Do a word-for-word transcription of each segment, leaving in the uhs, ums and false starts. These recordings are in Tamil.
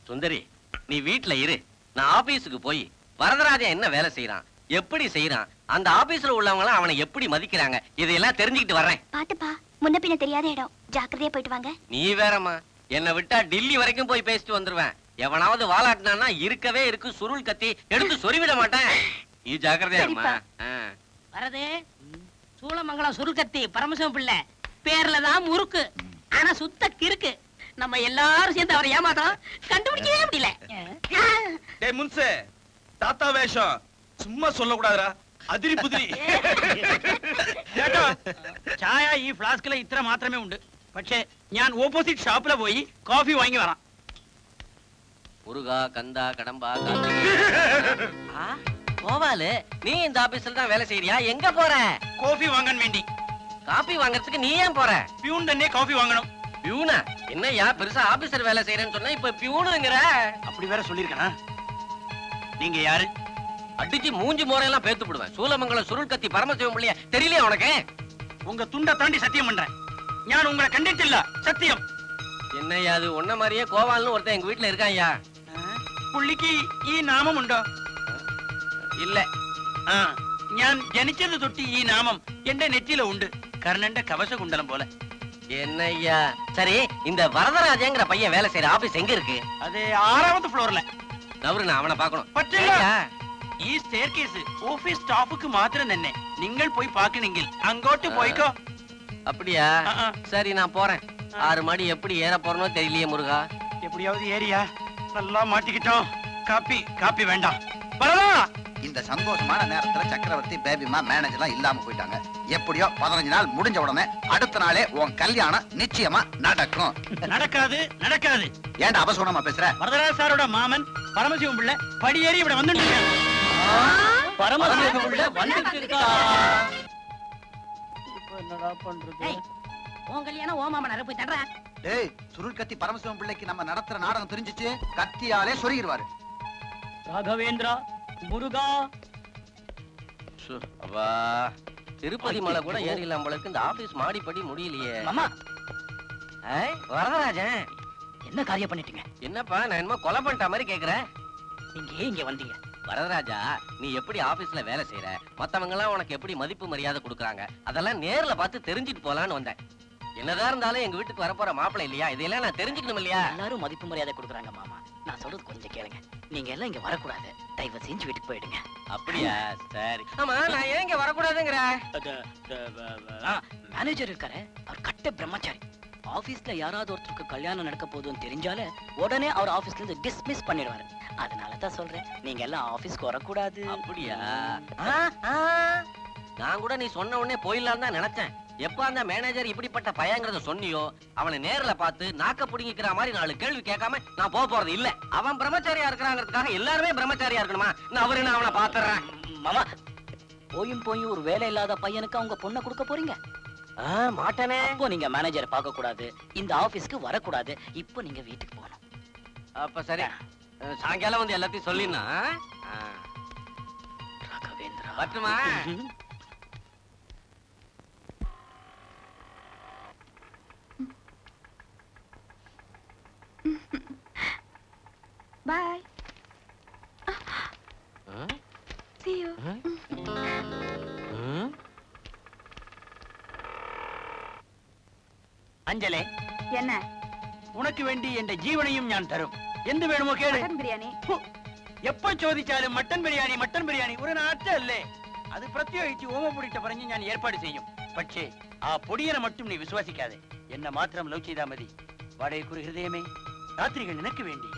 சுந்தரி, நீ வீட்டுல இரு. நான் ஆபீஸுக்கு போய் வரதராஜன் என்ன வேலை செய்யறான், எப்படி செய்யறான், அந்த ஆபீஸ்ல உள்ளவங்க அவனை எப்படி மதிக்கிறாங்க, இதையெல்லாம் தெரிஞ்சுக்கிட்டு வர்றேன். பாத்துப்பா, முன்ன பின்ன தெரியாத இடம், ஜாக்கிரதையா போயிட்டு வாங்க. நீ வேறம்மா, என்னை விட்டா டில்லி வரைக்கும் போய் பேசிட்டு வந்துருவேன். எவனாவது வாலாட்டினான்னா இருக்கவே இருக்கு சுருள் கத்தி எடுத்து சொருவிட மாட்டேன். நீ ஜாக்கிரதையா இருமா. வரது சூளமங்கலம் சுருக்கத்தி பரமசிவம் பிள்ளை பேர்ல தான் முறுக்கு, ஆனா சுத்த கிறுக்கு. நம்ம எல்லாரும் சேர்ந்து அவரை ஏமாத்தோம், கண்டுபிடிக்கவே முடியல. டேய் முன்சே, தாத்தா வேஷம் சும்மா சொல்லக்கூடாதுடா, அதிரி புதிரி. ചായ ഈ ഫ്ലാസ്കിലെ ഇത്ര മാത്രമേ ഉണ്ട്. പക്ഷേ ഞാൻ ഓപ്പോസിറ്റ് ഷോപ്പിലെ പോയി കോഫി വാങ്ങി വരാം. முருகா, கந்தா, கடம்பா, கோவாலு, நீ இந்த ஆபீஸ்ல தான் வேலை செய்யறியா? எங்க போற? കോഫി വാങ്ങാൻ വേണ്ടി. காபி வாங்குறதுக்கு நீ ஏன் போற? പ്യൂൺ തന്നെ കോഫി വാങ്ങണം. பியூனா? என்னையா பெருசா ஆபீசர் வேலை செய்யறேன்னு சொன்னா இப்ப பியூனுங்கற? அப்படி வேற சொல்லிருக்கனா? நீங்க யாரு? அடிச்சு மூஞ்சி மோரையெல்லாம் பேத்து போடுவேன். சூலமங்கலம் சுருள் கத்தி பரமசிவம் பிள்ளையா தெரியலையா உனக்கு? உங்க துண்ட தாண்டி சத்தியம் பண்றேன், ஞான் உங்களை கண்டிட்டில்ல, சத்தியம். என்னையா அது? உன்ன மாதிரியே கோவால்னு ஒருத்தன் எங்க வீட்டுல இருக்கான்யா. പുള്ളിക്ക് ഈ നാമം ഉണ്ടോ? இல்ல. ആ, ഞാൻ ജനിച്ചത് തൊട്ട് ഈ നാമം എന്റെ നെറ്റിയില ഉണ്ട്, കർണന്റെ കവചകുണ്ടലം പോലെ. என்னையா? சரி, இந்த வரதராஜங்கிற பையன் வேலை செய்யற ஆபீஸ் எங்க இருக்கு? அது ஆறாவது ஃப்ளோர்ல. நவரு, நான் அவனை பார்க்கணும். പറ്റില്ല. ഈ സ്റ്റെയർ കേസ് ഓഫീസ് സ്റ്റാഫുക്ക് മാത്രം തന്നെ. നിങ്ങൾ പോയി പാക്കണെങ്കിൽ അങ്ങോട്ട് പോയിക്കോ. அப்படியா? சரி, நான் போறேன். ஆறு மாடி எப்படி ஏற போறனோ தெரியலையே முருகா. எப்படியாவது ஏரியா நல்லா மாட்டிக்கிட்டோம். காப்பி காப்பி வேண்டாம். வரதா, இந்த சந்தோஷமான நேரத்துல சக்கரவர்த்தி, பேபிமா, மேனேஜர்லாம் இல்லாம போயிட்டாங்க. எப்படியோ பதினஞ்சு நாள் முடிஞ்ச உடனே அடுத்த நாளே உன் கல்யாணம் நிச்சயமா நடக்கும். நடக்காது நடக்காது. ஏன்டா அவசரமா பேசுற? வரதராஜ சாரோட மாமன் பரமசிவம் பிள்ளை படியேறி இப்படி வந்துட்டு பரமசிவம் பிள்ளை வந்துட்டு இருக்கா. இப்போ என்னடா பண்றது? உன் கல்யாணம் ஓ மாமனார போய் தர்றா. டேய், சுருள் கத்தி பரமசிவம் பிள்ளைக்கு நம்ம நடத்துற நாடகம் தெரிஞ்சிச்சு, கத்தியாலே சொருகிடுவாரு. ராகவேந்திரா, முருகா. அப்பா, திருப்பதி மலை கூட ஏறிடலாம் போல இருக்கு. இந்த ஆபீஸ் மாடிப்படி முடியலையே. மாமா, வரதராஜன் என்ன காரியம் பண்ணிட்டீங்க? என்னப்பா, நான் என்னமோ கொலை பண்ணிட்ட மாதிரி கேக்குறேன். நீங்க ஏன் இங்க வந்தீங்க? வரதராஜா, நீ எப்படி ஆபீஸ்ல வேலை செய்யற, மத்தவங்க எல்லாம் உனக்கு எப்படி மதிப்பு மரியாதை கொடுக்குறாங்க, அதெல்லாம் நேர்ல பார்த்து தெரிஞ்சுட்டு போலான்னு வந்தேன். என்னதான் இருந்தாலும் எங்க வீட்டுக்கு வரப்போற மாப்பிள்ளை இல்லையா, இதெல்லாம் நான் தெரிஞ்சுக்கணும் இல்லையா? எல்லாரும் மதிப்பு மரியாதை கொடுக்குறாங்க மாமா. நான் சொல்றது கொஞ்சம் கேளுங்க. நீங்க எல்லாம் இங்க வரக்கூடாது, தயவு செஞ்சு வீட்டுக்கு போயிடுங்க. அப்படியா? சரி. ஆமா, நான் ஏன் இங்க வரக்கூடாதுங்கிற? மேனேஜர் இருக்காரு, அவர் கட்ட பிரம்மச்சாரி. ஆபீஸ்ல யாராவது ஒருத்தருக்கு கல்யாணம் நடக்க போதுன்னு தெரிஞ்சாலே உடனே அவர் ஆபீஸ்ல இருந்து டிஸ்மிஸ் பண்ணிடுவாரு. அதனாலதான் சொல்றேன், நீங்க எல்லாம் ஆபீஸ்க்கு வரக்கூடாது. அப்படியா? நான் கூட நீ சொன்ன உடனே போயிடலாம் தான் நினைச்சேன். எப்ப அந்த மேனேஜர் இப்படிப்பட்ட பையங்கிறத சொன்னியோ, அவனை நேர்ல பார்த்து நாக்க புடிங்கிக்கிற மாதிரி நாலு கேள்வி கேட்காம நான் போக போறது இல்ல. அவன் பிரம்மச்சாரியா இருக்கிறாங்கிறதுக்காக எல்லாருமே பிரம்மச்சாரியா இருக்கணுமா? நான் அவரு நான் அவனை பாத்துறேன். மாமா, போயும் போயும் ஒரு வேலை இல்லாத பையனுக்கு அவங்க பொண்ணை கொடுக்க போறீங்க? மாட்டேனே. அப்போ நீங்க மேனேஜரை பார்க்க கூடாது, இந்த ஆபீஸ்க்கு வரக்கூடாது. இப்போ நீங்க வீட்டுக்கு போகணும். அப்ப சரி, சாயங்காலம் வந்து எல்லாத்தையும் சொல்லினா ராகவேந்திரா பட்டுமா? Bye. See you. அஞ்சலே, என்ன? உனக்கு வேண்டி என் ஜீவனையும் நான் தரும். എന്ത് വേണമോ കേള്. മട്ടൻ ബിരിയാണി. എപ്പോ ചോദിച്ചാലും മട്ടൻ ബിരിയാണി മട്ടൻ ബിരിയാണി ഒരു നാട്ടല്ലേ. അത് പ്രത്യേകിച്ച് ഓമപ്പൊടിയിട്ട് പറഞ്ഞ് ഞാൻ ഏർപ്പാട് ചെയ്യും. പക്ഷേ ആ പൊടിയനെ മറ്റും നീ വിശ്വസിക്കാതെ എന്നെ മാത്രം ലവ് ചെയ്താൽ മതി. വാടകയ്ക്കൊരു ഹൃദയമേ, രാത്രികൾ നിനക്ക് വേണ്ടി.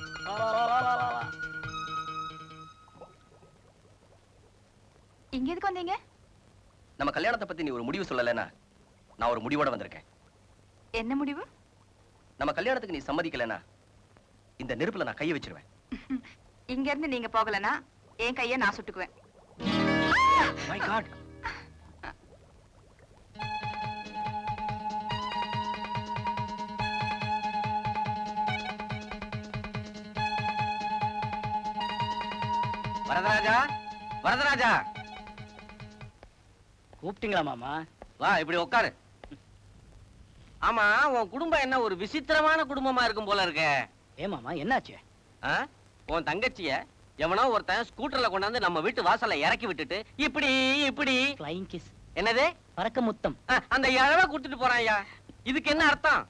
இங்க எதுக்கு வந்தீங்க? நம்ம கல்யாணத்தை பத்தி நீ ஒரு முடிவு சொல்லலனா நான் ஒரு முடிவோட வந்திருக்கேன். என்ன முடிவு? நம்ம கல்யாணத்துக்கு நீ சம்மதிக்கலனா இந்த நெருப்புல நான் கையை வச்சிருவேன். இங்க இருந்து நீங்க போகலனா என் கையை நான் சுட்டுக்குவேன். My God. வரதராஜா, வரதராஜா, கூப்பிட்டீங்களா மாமா? வா இப்படி உட்காரு. ஆமா, உன் குடும்பம் என்ன ஒரு விசித்திரமான குடும்பமா இருக்கும் போல இருக்க. ஏ மாமா, என்னாச்சு? ஆ? உன் தங்கச்சிய எவனோ ஒருத்தன் ஸ்கூட்டர்ல கொண்டாந்து நம்ம வீட்டு வாசல்ல இறக்கி விட்டுட்டு இப்படி இப்படி ஃப்ளைங் கிஸ். என்னது பறக்க முத்தம். ஆ, அந்த இழவை கொடுத்துட்டு போறான் ஐயா. இதுக்கு என்ன அர்த்தம்?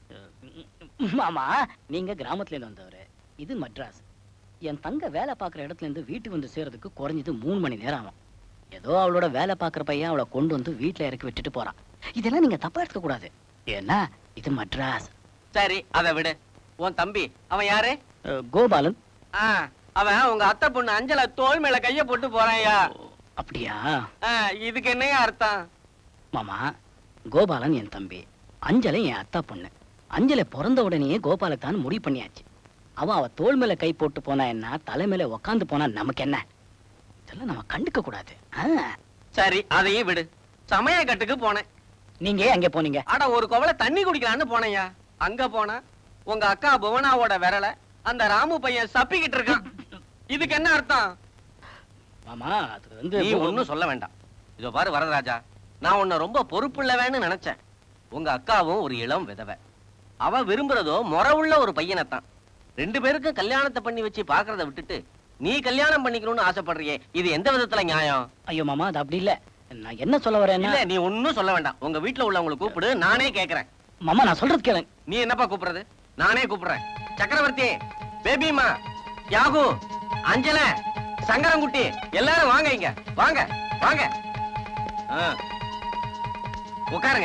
மாமா, நீங்க கிராமத்துல இருந்து வந்தவரு, இது மட்ராஸ். என் தங்க வேலை பார்க்குற இடத்துல இருந்து வீட்டுக்கு வந்து சேர்றதுக்கு குறைஞ்சது மூணு மணி நேரம் ஆகும். ஏதோ அவளோட வேலை பார்க்குற பையன் அவளை கொண்டு வந்து வீட்டுல இறக்கி விட்டுட்டு போறான். இதெல்லாம் நீங்க தப்பா எடுத்துக்க கூடாது. ஏன்னா இது மட்ராஸ். சரி, அதை விடு. உன் தம்பி அவன் யாரு? அஹ், கோபாலன். ஆ, அவன் உங்க அத்தை பொண்ணு அஞ்சல தோல் மேல கைய போட்டு போறான் ஐயா. அப்படியா? ஆ, இதுக்கு என்னையா அர்த்தம்? மாமா, கோபாலன் என் தம்பி, அஞ்சலை என் அத்தா பொண்ணு. அஞ்சலை பிறந்த உடனேயே கோபாலத்தான் முடிவு பண்ணியாச்சு. அவன் அவ தோல் மேல கை போட்டு போனா என்ன, தலை மேல உக்காந்து போனா நமக்கு என்ன? இதெல்லாம் நம்ம கண்டுக்க கூடாது. ஆ. சரி, அதையும் விடு. சமய கட்டுக்கு போனேன். நீங்க ஏன் அங்க போனீங்க? ஆனா ஒரு குவளை தண்ணி குடிக்கலான்னு போனையா. அங்க போனா உங்க அக்கா புவனாவோட விரல அந்த ராமு பையன் சப்பிக்கிட்டு இருக்கான். இதுக்கு என்ன அர்த்தம்? மாமா, அது வந்து நீ ஒண்ணும் சொல்ல வேண்டாம். இதோ பாரு வரதராஜா, நான் உன்னை ரொம்ப பொறுப்புள்ளவன்னு நினைச்சேன். உங்க அக்காவும் ஒரு இளம் விதவை. அவ விரும்புறதோ முறை உள்ள ஒரு பையனைத்தான். ரெண்டு பேருக்கும் கல்யாணத்தை பண்ணி வச்சு பாக்குறத விட்டுட்டு நீ கல்யாணம் பண்ணிக்கணும்னு ஆசைப்படுறியே, இது எந்த விதத்துல நியாயம்? ஐயோ மாமா, அது அப்படி இல்ல. நான் என்ன சொல்ல வரேன்னா, இல்ல, நீ ஒண்ணும் சொல்ல வேண்டாம். உங்க வீட்டுல உள்ளவங்களை கூப்பிடு, நானே கேக்குறேன். மாமா நான் சொல்றது கேளுங்க. நீ என்னப்பா கூப்பிடுறது? நானே கூப்பிடுறேன். சக்கரவர்த்தி, பேபிமா, யாகு, அஞ்சல, சங்கரங்குட்டி, எல்லாரும் வாங்க, இங்க வாங்க, வாங்க. ஆ, உட்காருங்க.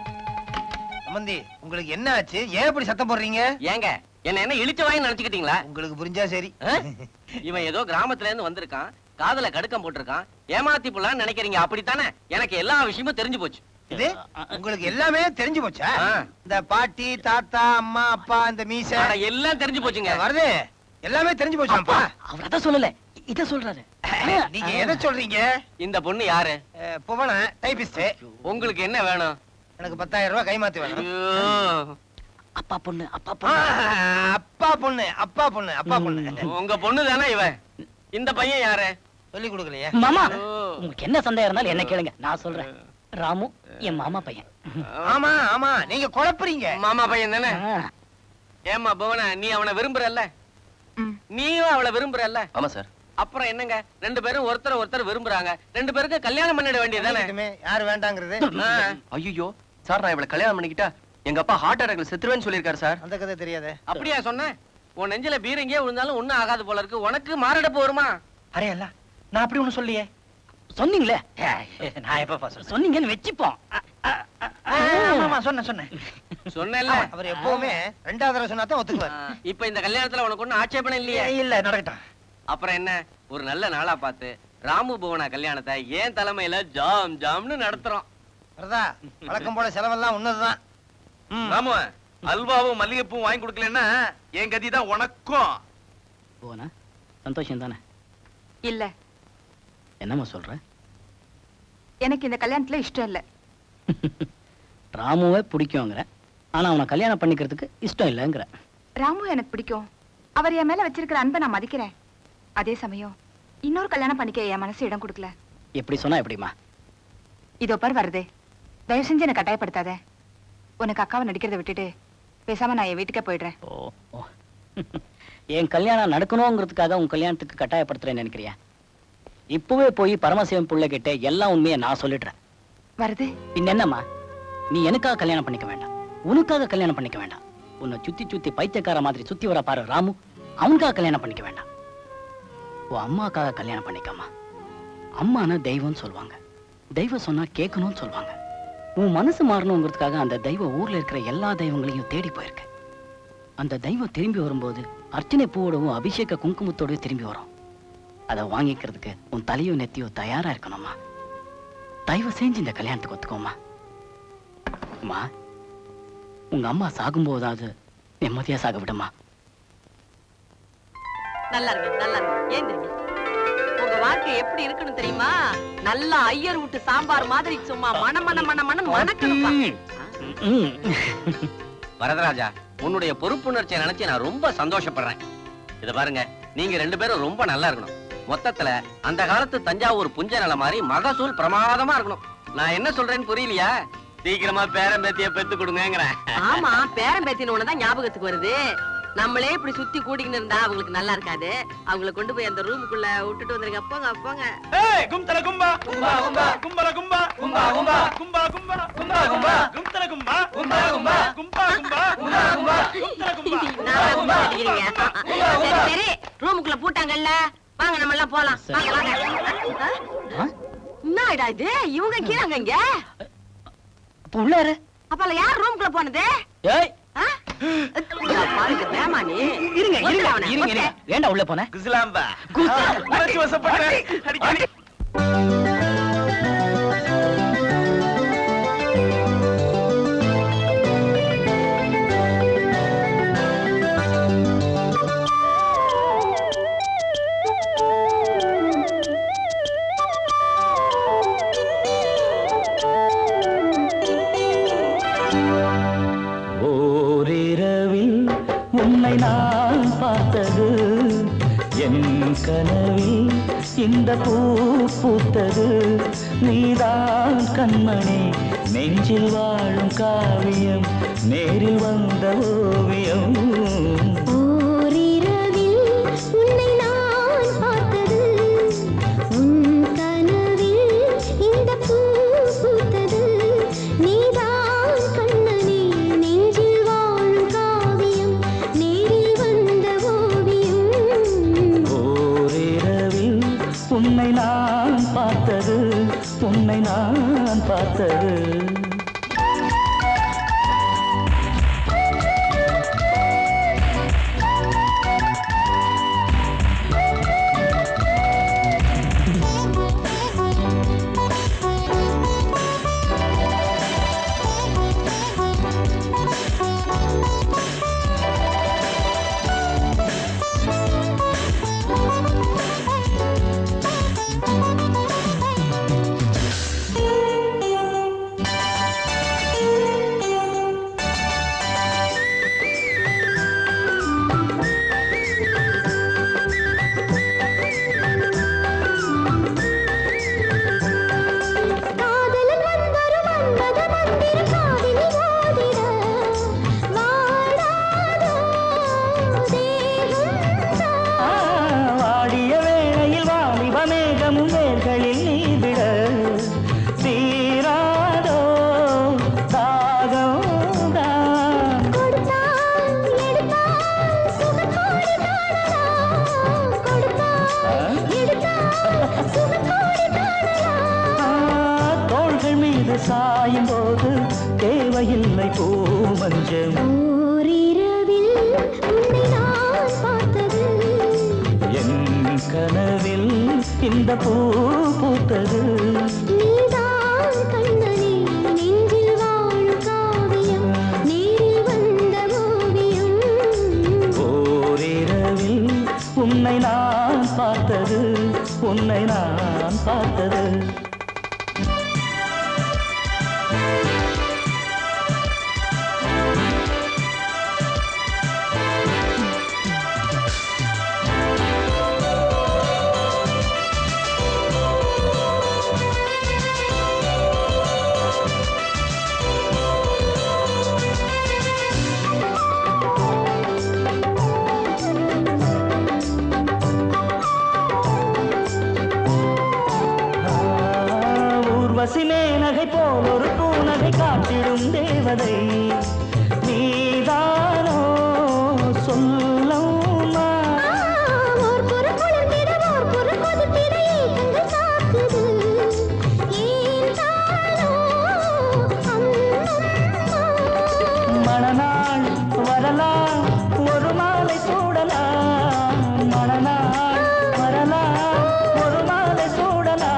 சம்பந்தி, உங்களுக்கு என்ன ஆச்சு? ஏன் இப்படி சத்தம் போடுறீங்க? ஏங்க, என்ன என்ன இழிச்ச வாயின்னு நினைச்சுக்கிட்டீங்களா? உங்களுக்கு புரிஞ்சா சரி. ஆ? இவன் ஏதோ கிராமத்துல இருந்து வந்திருக்கான், காதுல கடுக்கம் போட்டிருக்கான், ஏமாத்தி புள்ளான்னு நினைக்கிறீங்க, அப்படித்தானே? எனக்கு எல்லா விஷயமும் தெரிஞ்சு போச்சு. இது உங்களுக்கு எல்லாமே தெரிஞ்சு போச்சா? ஆ. இந்த பாட்டி, தாத்தா, அம்மா, அப்பா, இந்த மீச ஆனா, எல்லாம் தெரிஞ்சு போச்சுங்க. வருது, எல்லாமே தெரிஞ்சு போச்சாப்பா. அவர் அதான் சொல்லல, இத சொல்றாரு. நீங்க எதை சொல்றீங்க? இந்த பொண்ணு யாரு? அஹ், புவன டைபிஸ்ட். உங்களுக்கு என்ன வேணும்? எனக்கு பத்தாயிரம் ரூபாய் கைமாத்தி வேணும். ஐயோ, அப்பா பொண்ணு, அப்பா ஆ, பொண்ணு. அப்பா பொண்ணு, அப்பா பொண்ணு, அப்பா பொண்ணு. உங்க பொண்ணு தானே இவன்? இந்த பையன் யாரு? சொல்லி கொடுக்கலையே. மாமா, ஓ. உங்களுக்கு என்ன சந்தேகம் இருந்தாலும் என்ன கேளுங்க, நான் சொல்றேன். ராமு என் மாமா பையன். ஆமா ஆமா, நீங்க குழப்புறீங்க. மாமா பையன் தானே? ஆ. ஏமா புவனா, நீ அவனை விரும்புறல்ல? ம். நீயும் அவளை விரும்புறல்ல? ஆமா சார். அப்புறம் என்னங்க, ரெண்டு பேரும் ஒருத்தர் ஒருத்தர் விரும்புறாங்க. ரெண்டு பேருக்கு கல்யாணம் பண்ணிட வேண்டியதானே? பண்ணிக்கிட்டுமே, யாரு வேண்டாங்கிறது? ஐயோ சார், நான் இவளை கல்யாணம் பண்ணிக்கிட்டா எங்க அப்பா ஹார்ட் அட்டாக்ல செத்துருவேன்னு சொல்லியிருக்காரு சார். அந்த கதை தெரியாதே. அப்படியா சொன்ன? உன் நெஞ்சில பீரங்கியே விழுந்தாலும் ஒண்ணும் ஆகாது போல இருக்கு. உனக்கு மாரடைப்பு வருமா? அரே அல்ல, நான் அப்படி ஒண்ணும் சொல்லியே. சொன்னீங்களே, நான் எப்ப சொல்றேன்? சொன்னீங்கன்னு வச்சுப்போம். ஆமா, சொன்னேன் சொன்னேன். சொன்னேன்ல. அவர் எப்பவுமே ரெண்டாவது தடவை சொன்னா தான் ஆ, ஒத்துக்குவார். இப்ப இந்த கல்யாணத்துல உனக்கு ஒண்ணும் ஆட்சேபணம் இல்லையே? இல்ல, நடக்கட்டும். அப்புறம் என்ன, ஒரு நல்ல நாளா பார்த்து ராமு புவனா கல்யாணத்தை ஏன் தலைமையில ஜாம் ஜாம்னு நடத்துறோம். வரதா, வழக்கம் போல செலவெல்லாம் உன்னதுதான். ராமு, அல்வாவும் மல்லிகைப்பூவும் வாங்கி கொடுக்கலன்னா என் கதி தான் உனக்கும். போனா சந்தோஷம் தானே? இல்ல, என்னம்மா சொல்ற? எனக்கு இந்த கல்யாணத்துல இஷ்டம் இல்ல. ராமுவே பிடிக்குங்கிற, ஆனா அவனை கல்யாணம் பண்ணிக்கிறதுக்கு இஷ்டம் இல்லைங்கிற. ராமு எனக்கு பிடிக்கும். அவர் என் மேல வச்சிருக்கிற அன்பை நான் மதிக்கிறேன். அதே சமயம் இன்னொரு கல்யாணம் பண்ணிக்க என் மனசு இடம் கொடுக்கல. எப்படி சொன்னா எப்படிமா? இதோ பார் வருதே, தயவு செஞ்சு என்னை கட்டாயப்படுத்தாத. உனக்கு அக்காவை நடிக்கிறத விட்டுட்டு பேசாம நான் என் வீட்டுக்கே போயிடுறேன். ஓ, ஓ. என் கல்யாணம் நடக்கணுங்கிறதுக்காக உன் கல்யாணத்துக்கு கட்டாயப்படுத்துறேன்னு நினைக்கிறியா? இப்பவே போய் பரமசிவன் புள்ள கிட்ட எல்லா உண்மையை நான் சொல்லிடுறேன். வருது, பின் என்னம்மா, நீ எனக்காக கல்யாணம் பண்ணிக்க வேண்டாம், உனக்காக கல்யாணம் பண்ணிக்க வேண்டாம். உன்னை சுத்தி சுத்தி பைத்தியக்கார மாதிரி சுத்தி வர பாரு ராமு, அவனுக்காக கல்யாணம் பண்ணிக்க வேண்டாம். உன் அம்மாக்காக கல்யாணம் பண்ணிக்கம்மா. அம்மானா தெய்வம்னு சொல்லுவாங்க, தெய்வம் சொன்னா கேட்கணும்னு சொல்லுவாங்க. உன் மனசு மாறணுங்கிறதுக்காக அந்த தெய்வம் ஊர்ல இருக்கிற எல்லா தெய்வங்களையும் தேடி போயிருக்க. அந்த தெய்வம் திரும்பி வரும்போது அர்ச்சனை பூவோடவும் அபிஷேக குங்குமத்தோடவும் திரும்பி வரும். அதை வாங்கிக்கிறதுக்கு உன் தலையோ நெத்தியோ தயாரா இருக்கணும்மா. தயவு செஞ்சு இந்த கல்யாணத்துக்கு ஒத்துக்கோமா. அம்மா, உங்க அம்மா சாகும்போதாவது நிம்மதியா சாக விடுமா. நல்லா இருக்கு, நல்லா இருக்கு. ஏந்திரிங்க. உங்க வாழ்க்கை எப்படி இருக்குன்னு தெரியுமா? நல்லா ஐயர் வீட்டு சாம்பார் மாதிரி சும்மா மன மன மன மன மணக்கணும்பா. ம். வரதராஜா, உன்னுடைய பொறுப்புணர்ச்சியை நினைச்சு நான் ரொம்ப சந்தோஷப்படுறேன். இத பாருங்க, நீங்க ரெண்டு பேரும் ரொம்ப நல்லா இருக்கணும். மொத்தத்துல அந்த காலத்து தஞ்சாவூர் புஞ்ச நில மாதிரி மகசூல் பிரமாதமா இருக்கணும். நான் என்ன சொல்றேன்னு புரியலையா? சீக்கிரமா பேரன் பேத்திய பெத்து கொடுங்கங்கறேன். ஆமா, பேரன் பேத்தின ஒண்ணுதான் ஞாபகத்துக்கு வருது. நம்மளே இப்படி சுத்தி கூட்டிக்கிட்டு இருந்தா அவங்களுக்கு நல்லா இருக்காது. அவங்கள கொண்டு போய் அந்த ரூமுக்குள்ள விட்டுட்டு வந்துருங்க. போங்க போங்க. ஏய் கும்தல கும்பா கும்பா கும்பா கும்பல கும்பா கும்பா கும்பா கும்பா கும்பா கும்பா கும்பா கும்தல கும்பா கும்பா கும்பா கும்பா கும்பா கும்பா கும்பா கும்தல கும்பா நான் கும்பா அடிக்கிறீங்க. சரி சரி ரூமுக்குள்ள பூட்டாங்கல்ல, வாங்க நம்ம எல்லாம் போலாம். வாங்க வாங்க. என்னடா இது, இவங்க கீழங்க இங்க உள்ளாரு. அப்பல யார் ரூமுக்குள்ள போனது? ஏய் பாருங்க வேமானி. இருங்க இருங்க இருங்க இருங்க. ஏண்டா உள்ள போன? குஸ்லாம்பா குஸ்லாம்பா வசப்பட்ட அடிக்கடி. நான் பார்த்தது என் கனவில் இந்த பூ பூத்தது நீதான் கண்மணி நெஞ்சில் வாழும் காவியம் நேரில் வந்த ஓவியம் ஓரிரவில் உன்னை நான் பார்த்தது உன் கனவில் இந்த பூ பூத்தது நீதான் கண்மணி நெஞ்சில் வாழும் காவியம் நேரில் வந்த ஓவியம் ஓரிரவில் உன்னை நான் பார்த்தது உன்னை நான் பார்த்தது சாயும் போது தேவையில்லை பூமஞ்சம் ஓரிரவில் உன்னை நான் பார்த்தது என் கனவில் இந்த பூ பூத்தது நீதான் கண்ணனே நெஞ்சில் வாழும் காவியம் நேரில் வந்த ஓவியம் ஓரிரவில் உன்னை நான் பார்த்தது உன்னை நான் பார்த்தது மேனகை போல் ஒரு பூநகை காட்டிடும் தேவதை நீதானோ சொல்லம்மா மணநாள் வரலாம் ஒரு மாலை சூடலாம் மணநாள் வரலாம் ஒரு மாலை சூடலாம்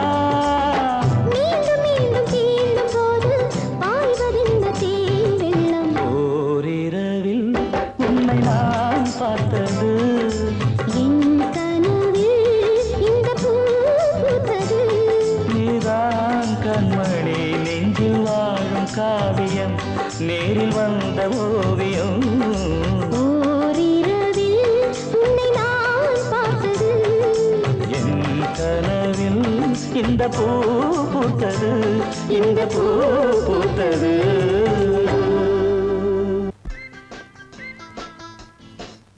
பார்த்தது என் கனவில் இந்த பூ பூத்தது நீதான் கண்மணி நெஞ்சில் வாழும் காவியம் நேரில் வந்த ஓவியம் ஓரிரவில் உன்னை நான் பார்த்தது என் கனவில் இந்த பூ பூத்தது இந்த பூ பூத்தது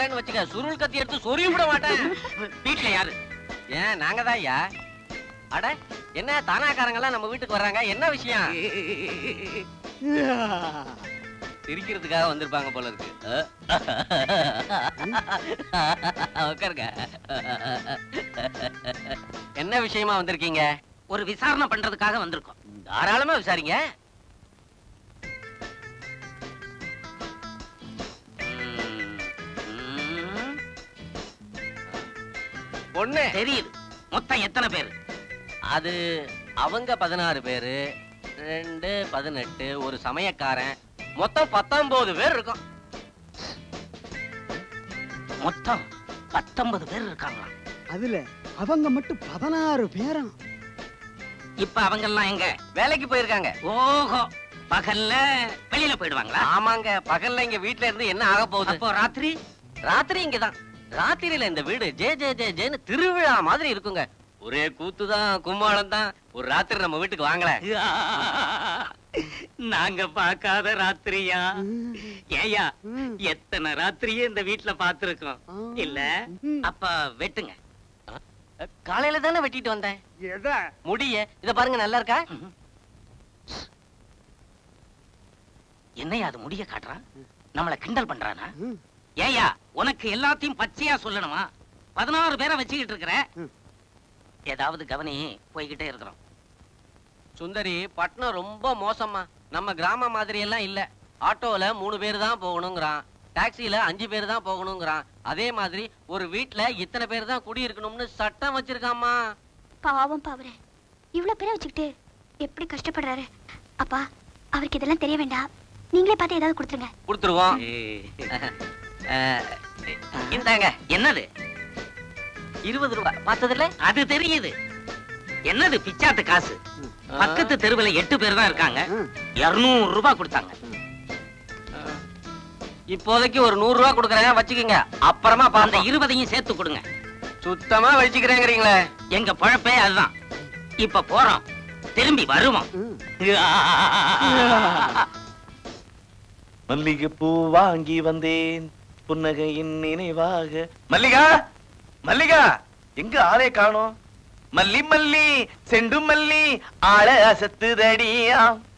பாக்குறேன்னு வச்சுக்க, சுருள் கத்தி எடுத்து சொறி விட மாட்டேன். வீட்டுல யாரு? ஏன் நாங்க தான் ஐயா. அட என்ன தானாக்காரங்க எல்லாம் நம்ம வீட்டுக்கு வர்றாங்க, என்ன விஷயம்? சிரிக்கிறதுக்காக வந்திருப்பாங்க போல இருக்கு. உட்காருங்க. என்ன விஷயமா வந்திருக்கீங்க? ஒரு விசாரணை பண்றதுக்காக வந்திருக்கோம். தாராளமா விசாரிங்க. பொண்ணு தெரியுது. மொத்தம் எத்தனை பேரு? அது அவங்க பதினாறு பேரு, ரெண்டு பதினெட்டு, ஒரு சமயக்காரன், மொத்தம் பத்தொன்பது பேர் இருக்கும். மொத்தம் பத்தொன்பது பேர் இருக்காங்களா? அதுல அவங்க மட்டும் பதினாறு பேரும். இப்ப அவங்க எல்லாம் எங்க? வேலைக்கு போயிருக்காங்க. ஓஹோ, பகல்ல வெளியில போயிடுவாங்களா? ஆமாங்க, பகல்ல இங்க வீட்ல இருந்து என்ன ஆக போகுது? அப்போ ராத்திரி? ராத்திரி இங்கதான். ராத்திரியில இந்த வீடு ஜே ஜே ஜே ஜேன்னு திருவிழா மாதிரி இருக்குங்க. ஒரே கூத்துதான், கும்மாளம் தான். ஒரு ராத்திரி நம்ம வீட்டுக்கு வாங்கல. நாங்க பார்க்காத ராத்திரியா? ஏயா, எத்தனை ராத்திரியே இந்த வீட்டுல பாத்துருக்கோம் இல்ல? அப்ப வெட்டுங்க. காலையில தானே வெட்டிட்டு வந்தேன். முடிய இத பாருங்க, நல்லா இருக்கா? என்னையா அது முடிய காட்டுறான்? நம்மள கிண்டல் பண்றானா? ஏயா, உனக்கு எல்லாத்தையும் பச்சையா சொல்லணுமா? பதினாறு பேரை வச்சுக்கிட்டு இருக்கிற. ஏதாவது கவனி, போய்கிட்டே இருக்கிறோம். சுந்தரி, பட்டணம் ரொம்ப மோசமா. நம்ம கிராம மாதிரி எல்லாம் இல்ல. ஆட்டோல மூணு பேர் தான் போகணுங்கிறான், டாக்ஸில அஞ்சு பேர் தான் போகணுங்கிறான். அதே மாதிரி ஒரு வீட்டுல இத்தனை பேர் தான் குடி இருக்கணும்னு சட்டம் வச்சிருக்காமா. பாவம் பாவரே, இவ்வளவு பேரை வச்சுக்கிட்டு எப்படி கஷ்டப்படுறாரு. அப்பா, அவருக்கு இதெல்லாம் தெரிய வேண்டாம். நீங்களே பார்த்து ஏதாவது கொடுத்துருங்க. கொடுத்துருவோம். இந்தாங்க. என்னது? இருபது ரூபாய். பார்த்ததில்ல? அது தெரியுது. என்னது பிச்சாத்து காசு? பக்கத்து தெருவுல எட்டு பேர் தான் இருக்காங்க. இருநூறு ரூபாய் கொடுத்தாங்க. இப்போதைக்கு ஒரு நூறு ரூபாய் கொடுக்கறேன், வச்சுக்கோங்க. அப்புறமா அந்த இருபதையும் சேர்த்து கொடுங்க. சுத்தமா வச்சுக்கிறேங்கிறீங்களே. எங்க பழப்பே அதுதான். இப்ப போறோம், திரும்பி வருவோம். மல்லிகை பூ வாங்கி வந்தேன் புன்னகையின் நினைவாக. மல்லிகா, மல்லிகா, எங்க ஆளே காணோம்? மல்லி மல்லி செண்டு மல்லி ஆள அசத்துதடியா.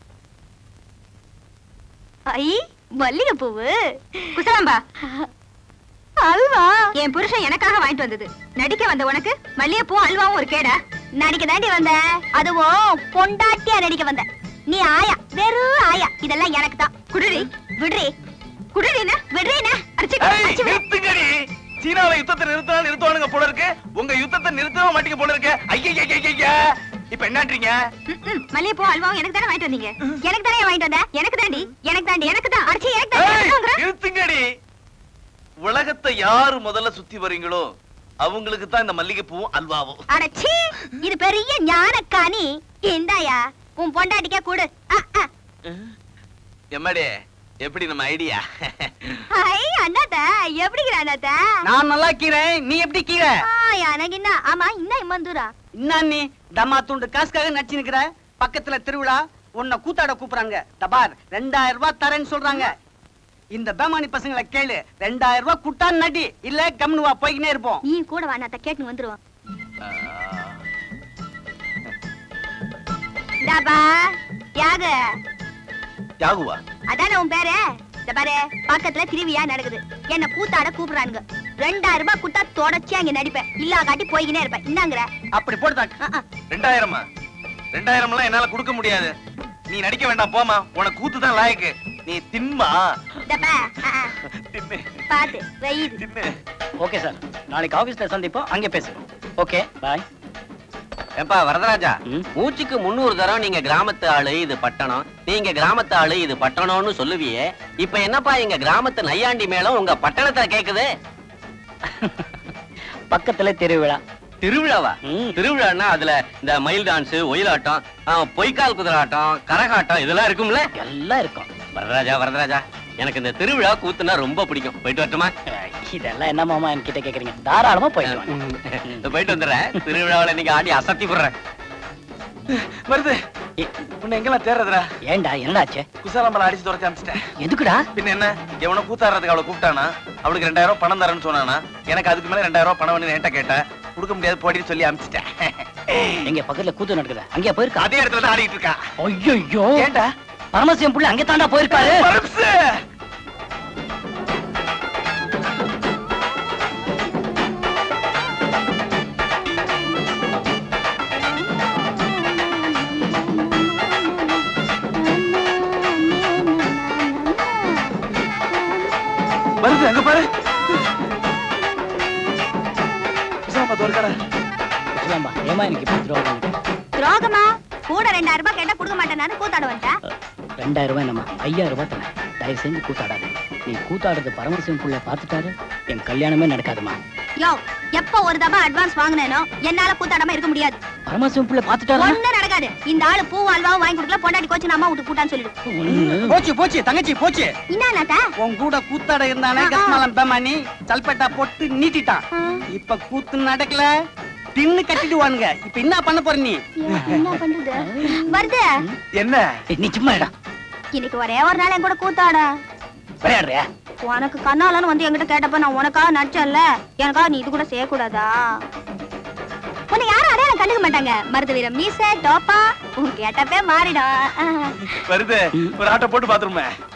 ஐ, மல்லிகை பூவு. குசலாம்பா, அல்வா என் புருஷன் எனக்காக வாங்கிட்டு வந்தது. நடிக்க வந்த உனக்கு மல்லிகை பூ அல்வாவும் ஒரு கேடா? நடிக்க தாண்டி வந்த, அதுவும் பொண்டாட்டியா நடிக்க வந்த. நீ ஆயா, வெறும் ஆயா. இதெல்லாம் எனக்கு தான். குடுறி, விடுறி, குடுறினா விடுறீனா? நிறுத்துங்கடி. சீனாவை யுத்தத்தை நிறுத்தினா நிறுத்துவானுங்க போல இருக்கு. உங்க யுத்தத்தை நிறுத்தவே மாட்டீங்க போல இருக்கு. ஐயா, இப்ப என்னன்றீங்க? மல்லிகை பூ அல்வாவும் எனக்கு தானே வாங்கிட்டு வந்தீங்க. எனக்கு தானே வாங்கிட்டு வந்த. எனக்கு தாண்டி, எனக்கு தாண்டி, எனக்கு தான். அடிச்சு எனக்கு தான். நிறுத்துங்கடி. உலகத்தை யாரு முதல்ல சுத்தி வரீங்களோ அவங்களுக்கு தான் இந்த மல்லிகை பூவும் அல்வாவும். அடச்சி, இது பெரிய ஞானக்காணி. இந்தாயா, உன் பொண்டாட்டிக்கே கூடு. எம்மாடி, எப்படி நம்ம ஐடியா? ஐ அண்ணாதா, எப்படிங்கிற அண்ணாதா? நான் நல்லா கீறேன், நீ எப்படி கீரை? எனக்கு என்ன? ஆமா, இன்னும் இம்மந்தூரா? என்ன நீ தம்மா துண்டு காசுக்காக நடிச்சு நிக்கிற? பக்கத்துல திருவிழா, உன்னை கூத்தாட கூப்பிடுறாங்க. தபார், ரெண்டாயிரம் ரூபாய் தரேன்னு சொல்றாங்க. இந்த பேமானி பசங்களை கேளு. ரெண்டாயிரம் ரூபாய் குட்டான் நடி, இல்ல கம்னுவா போய்கினே இருப்போம். நீ கூட வா, நான் கேட்டு வந்துருவோம். டபா, யாகு யாகுவா? அதானே உன் பேரு? இந்த பாரு, பக்கத்துல திருவிழா நடக்குது. என்ன கூத்தாட கூப்பிடுறானுங்க. ரெண்டாயிரம் ரூபாய் குட்டா தொடர்ச்சியா இங்க நடிப்பேன். இல்லா காட்டி போய்கினே இருப்பேன். இன்னாங்கிற அப்படி போட்டுதான். ரெண்டாயிரமா? ரெண்டாயிரம் எல்லாம் என்னால கொடுக்க முடியாது. நீ நடிக்க வேண்டாம், போமா. உனக்கு கூத்து தான் லாயக்கு. நீ தின்மா. பாத்து வெயிது. ஓகே சார், நாளைக்கு ஆபீஸ்ல சந்திப்போம், அங்கே பேசு. Okay, bye. ஏப்பா வரதராஜா, மூச்சுக்கு முன்னூறு தரம் நீங்க கிராமத்து ஆளு இது பட்டணம், நீங்க கிராமத்து ஆளு இது பட்டணம்னு சொல்லுவியே. இப்ப என்னப்பா எங்க கிராமத்து நையாண்டி மேளம் உங்க பட்டணத்துல கேக்குது? பக்கத்துல திருவிழா. திருவிழாவா? திருவிழான்னா அதுல இந்த மயில் டான்ஸ், ஒயிலாட்டம், பொய்க்கால் குதிராட்டம், கரகாட்டம் இதெல்லாம் இருக்கும்ல? எல்லாம் இருக்கும். வரதராஜா, வரதராஜா, எனக்கு இந்த திருவிழா கூத்துனா ரொம்ப பிடிக்கும். போயிட்டு வரட்டுமா? இதெல்லாம் என்ன மாமா என்கிட்ட கேக்குறீங்க? தாராளமா போயிட்டு போயிட்டு வந்துடுறேன். திருவிழாவில நீங்க ஆடி அசத்தி போடுறேன். வருது. உன்னை எங்கெல்லாம் தேடுறதுடா? ஏண்டா என்னடாச்சு? குசாலம்பளம் அடிச்சு துரத்தி அமிச்சிட்டேன். எதுக்குடா? பின்ன என்ன, எவனோ கூத்தாடுறதுக்கு அவளை கூப்பிட்டானா, அவளுக்கு ரெண்டாயிரம் ரூபாய் பணம் தரேன்னு சொன்னானா, எனக்கு அதுக்கு மேல ரெண்டாயிரம் ரூபாய் பணம் வேணும்னு என்கிட்ட கேட்டேன். கொடுக்க முடியாது போடின்னு சொல்லி அமிச்சிட்டேன். எங்க பக்கத்துல கூத்து நடக்குது, அங்கேயா போயிருக்கா? அதே இடத்துல தான் ஆடிட்டு இருக்கா. ஐயோ ஏண்டா? பரமசிவம் புள்ள அங்கே தாண்டா போயிருக்காரு. வருது, அங்க பாரு. குசாலம்பா தோற்கடா. குசாலம்பா ஏமா எனக்கு இப்ப துரோகம்? துரோகமா? கூட ரெண்டாயிரம் ரூபாய் கேட்டா கொடுக்க மாட்டேன்னு கூத்தாட வந்துட்டேன். ரெண்டாயிரம் ரூபாய் நம்ம ஐயாயிரம் ரூபாய் தானே. தயவு செஞ்சு கூத்தாடாது. நீ கூத்தாடுறது பரமசிவம் புள்ள பாத்துட்டாரு, என் கல்யாணமே நடக்காதுமா. யோ, எப்ப ஒரு தபா அட்வான்ஸ் வாங்குனேனோ என்னால கூத்தாடாம இருக்க முடியாது. பரமசிவம் புள்ள பாத்துட்டாரு, ஒண்ணும் நடக்காது. இந்த ஆளு பூ அல்வாவும் வாங்கி கொடுக்கல, பொண்டாட்டி கோச்சு அம்மா விட்டு கூட்டான்னு சொல்லிடு. போச்சு போச்சு தங்கச்சி போச்சு. என்ன உன் கூட கூத்தாட இருந்தானே கஸ்மாலம் பேமானி சல்பேட்டா போட்டு நீட்டிட்டான். இப்ப கூத்து நடக்கல, தின்னு கட்டிட்டு வானுங்க. இப்ப என்ன பண்ண போற நீ? என்ன பண்றது? வருது. என்ன நீ சும்மா இடா. இன்னைக்கு ஒரே ஒரு நாள் என் கூட கூத்தாட. விளையாடுறியா? உனக்கு கண்ணாலன்னு வந்து என்கிட்ட கேட்டப்ப நான் உனக்காக நடிச்சேன்ல, எனக்காக நீ இது கூட செய்யக்கூடாதா? உன்னை யாரும் அடையாளம் கண்டுக்க மாட்டாங்க. மருது வீரம் மீச டோப்பா உன் கேட்டப்பே மாறிடும். வருது, ஒரு ஆட்டோ போட்டு பாத்துருமே.